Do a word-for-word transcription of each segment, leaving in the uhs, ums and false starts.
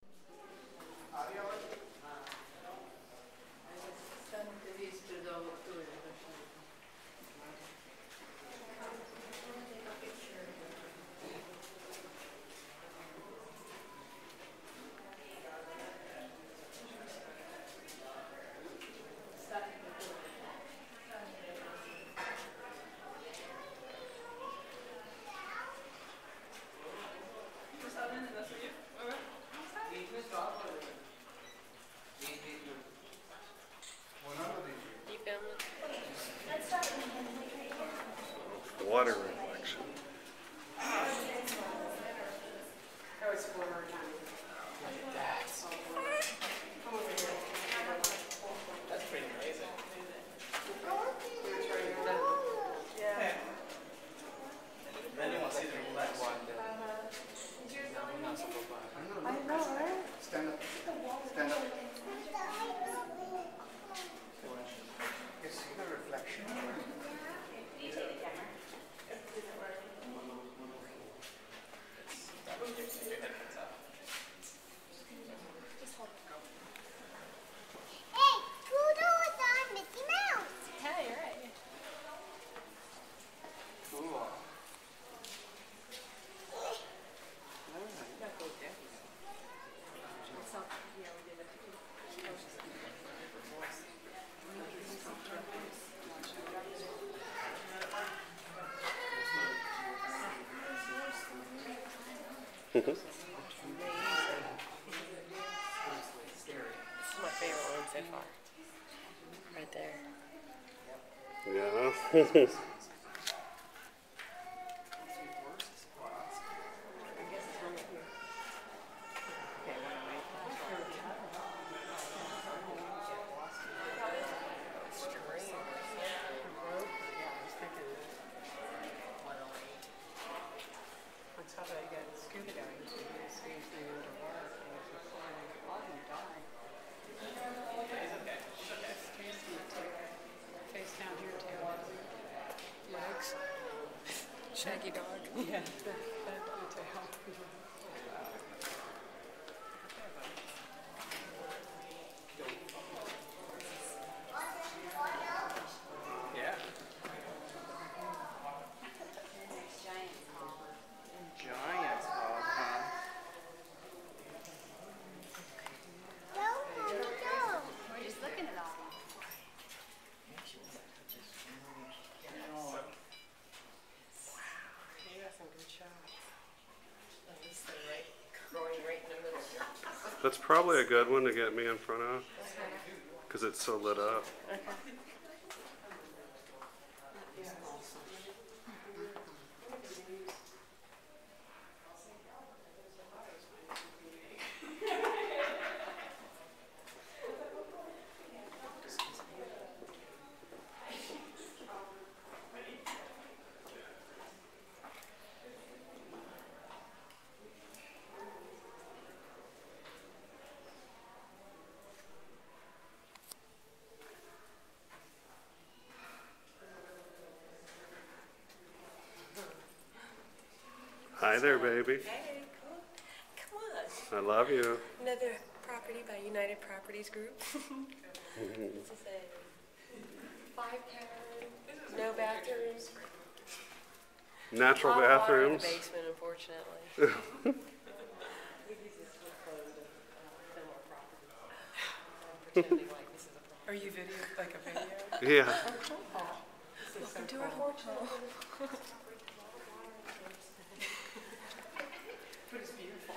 Water reflection. That's pretty amazing. Yeah. Then you want to see the left one. I know, right? Stand up. Stand up. You see the reflection? Hey, Pluto is on Mickey Mouse. Yeah, you're right. Cool. Mm-hmm. This is my favorite one so far. Right there. Yeah. Shaggy dog. Yeah. Yeah. Giants hog, huh? Go, Mommy, go. We're just looking at all. You got some good shots. This thing right, growing right in the middle here. That's probably a good one to get me in front of, because it's so lit up. Okay. Hi there, baby. Hey, cool. Come on. I love you. Another property by United Properties Group. This is a five cabin, no bathrooms. Natural Hot water in bathrooms. the basement, unfortunately. Pretending like this is a problem. Are you video, like a video? Yeah. This is so To cool. our fortune. But it's beautiful.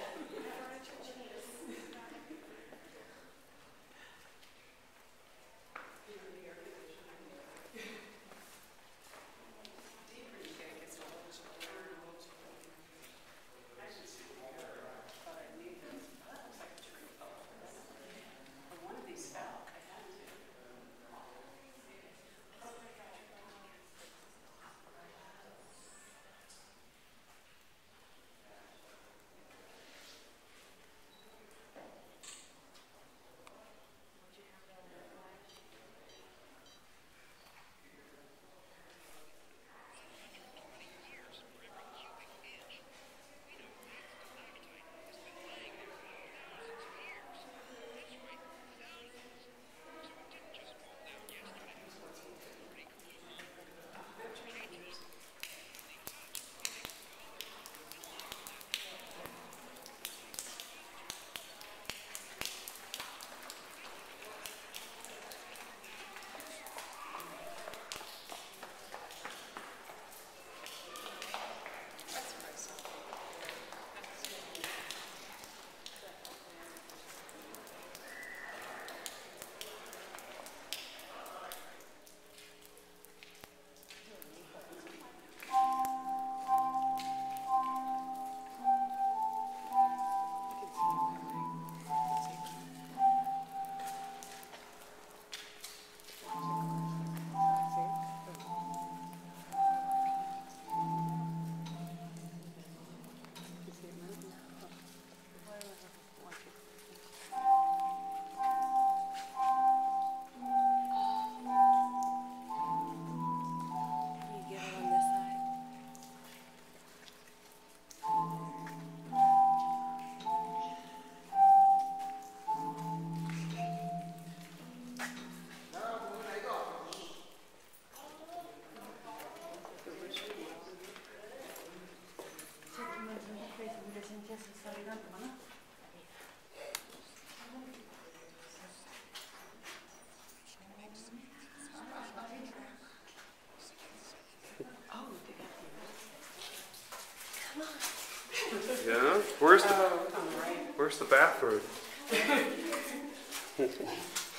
Yeah? Where's the Oh, on the right. where's the bathroom?